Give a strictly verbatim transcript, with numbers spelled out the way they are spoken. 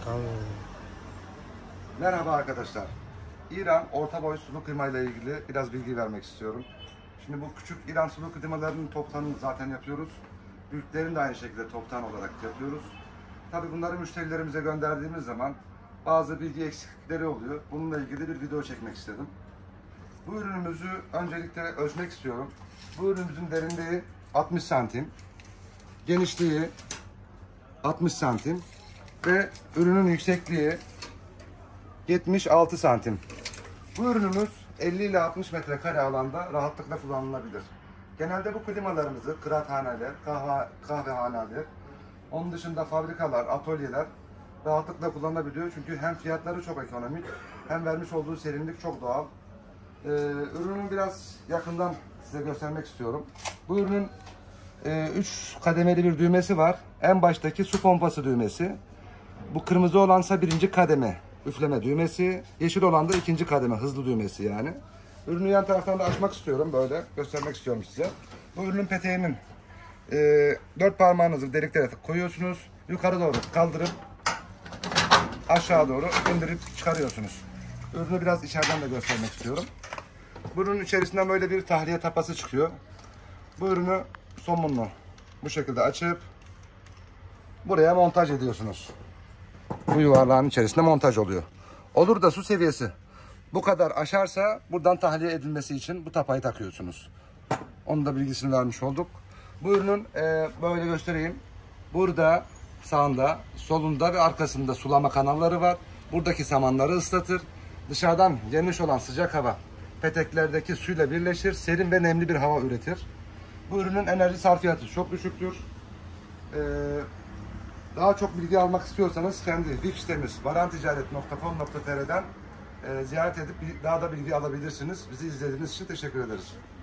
Tamam. Merhaba arkadaşlar. İran orta boy sulu kıyma ile ilgili biraz bilgi vermek istiyorum. Şimdi bu küçük İran sulu kıymalarının toptanını zaten yapıyoruz. Büyüklerini de aynı şekilde toptan olarak yapıyoruz. Tabi bunları müşterilerimize gönderdiğimiz zaman bazı bilgi eksiklikleri oluyor. Bununla ilgili bir video çekmek istedim. Bu ürünümüzü öncelikle ölçmek istiyorum. Bu ürünümüzün derinliği altmış santim, genişliği altmış santim ve ürünün yüksekliği yetmiş altı santim. Bu ürünümüz elli ile altmış metrekare alanda rahatlıkla kullanılabilir. Genelde bu klimalarımızı kıraathaneler, kahve, kahvehaneler, onun dışında fabrikalar, atölyeler rahatlıkla kullanabiliyor. Çünkü hem fiyatları çok ekonomik, hem vermiş olduğu serinlik çok doğal. Ee, ürünün biraz yakından size göstermek istiyorum. Bu ürünün üç e, kademeli bir düğmesi var. En baştaki su pompası düğmesi. Bu kırmızı olansa birinci kademe üfleme düğmesi. Yeşil olan da ikinci kademe hızlı düğmesi yani. Ürünü yan taraftan da açmak istiyorum. Böyle göstermek istiyorum size. Bu ürünün peteğinin e, dört parmağınızı deliklere koyuyorsunuz. Yukarı doğru kaldırıp aşağı doğru indirip çıkarıyorsunuz. Ürünü biraz içeriden de göstermek istiyorum. Bu ürünün içerisinden böyle bir tahliye tapası çıkıyor. Bu ürünü somunlu bu şekilde açıp buraya montaj ediyorsunuz. Bu yuvarlağın içerisinde montaj oluyor. Olur da su seviyesi bu kadar aşarsa buradan tahliye edilmesi için bu tapayı takıyorsunuz. Onun da bilgisini vermiş olduk. Bu ürünün e, böyle göstereyim. Burada sağında, solunda ve arkasında sulama kanalları var. Buradaki samanları ıslatır. Dışarıdan geniş olan sıcak hava peteklerdeki suyla birleşir. Serin ve nemli bir hava üretir. Bu ürünün enerji sarfiyatı çok düşüktür. Ee, daha çok bilgi almak istiyorsanız kendi web sitemiz varanticaret nokta com nokta tr'den e, ziyaret edip daha da bilgi alabilirsiniz. Bizi izlediğiniz için teşekkür ederiz.